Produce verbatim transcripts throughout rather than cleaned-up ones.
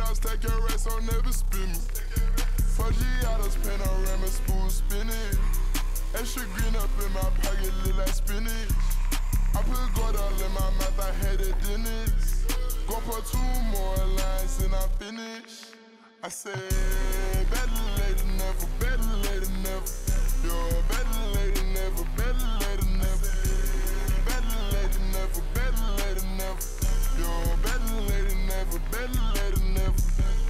down, stack your racks, so never spin me. four G autos, panorama, spoon spinning. Extra green up in my pocket, look like spinach. I put gold all in my mouth, I had a dentist. Go put two more lines and I finish. I said, better late than never, better late than never. You're better late than never, better late than never. Better late than never, better late than never. You're better late than never, better late than never.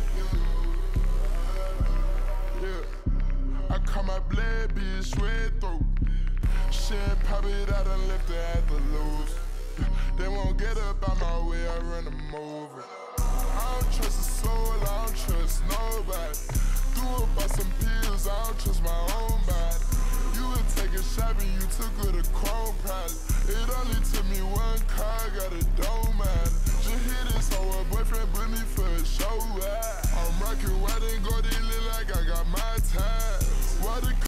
Yeah, I caught my blade, bitch, red throat. Shit, pop it out and left it at the lows. They won't get up out my way, I run them over. I don't trust a soul, I don't trust nobody. Threw up by some pills, I don't trust my own body. You would take a shot and you took her to Chrome probably. It only took me one car, got a dome out. Just hit this hoe, a boyfriend put me for a show. I'm rockin' white and gold, it look like I got my ties. Why the